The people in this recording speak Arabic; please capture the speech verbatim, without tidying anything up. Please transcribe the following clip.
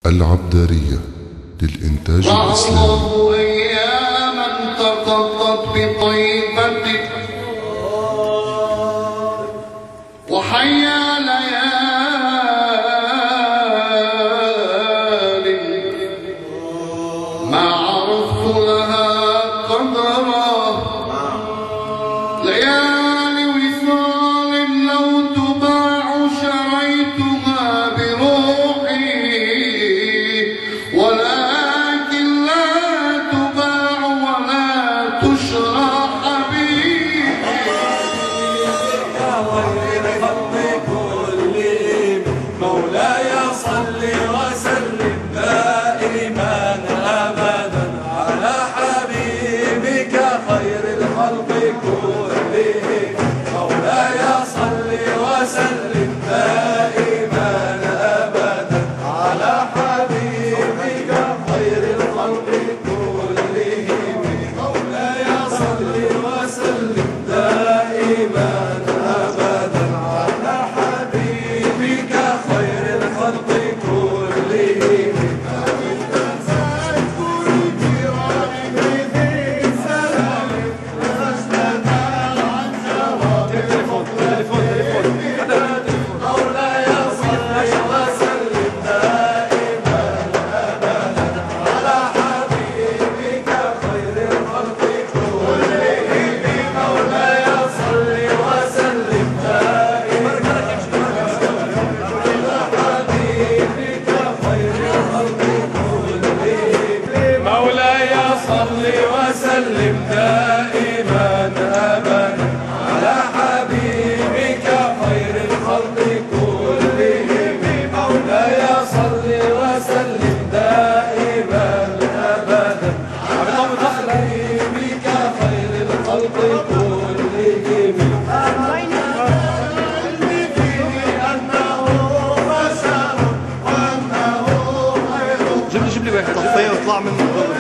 العبدارية للإنتاج الإسلامي. الله أياما تقضت بطيبتك وحيا ليال ما عرفت لها قدرا، ليالي وصال لو تباع شريتها بروحي، ولكن لا تباع ولا تشرى حبيبي. مولاي صل وسلم دائما ابدا على حبيبك خير الخلق كلهم. مولاي صل وسلم دائما ابدا على حبيبك خير الخلق كلهم. مولاي صل وسلم دائما ابدا على حبيبك خير الخلق كلهم. وسلم دائما ابدا على حبيبك خير الخلق كلهم. مولاي صل وسلم دائما ابدا على حبيبك خير الخلق كلهم. علمي فيه انه بشر وانه خير. جيب لي جيب لي واحد طفيه واطلع من